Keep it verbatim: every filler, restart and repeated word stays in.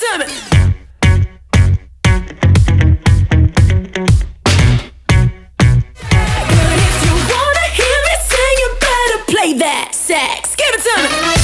to me. But if you wanna hear me sing, you better play that sax. Give it to me.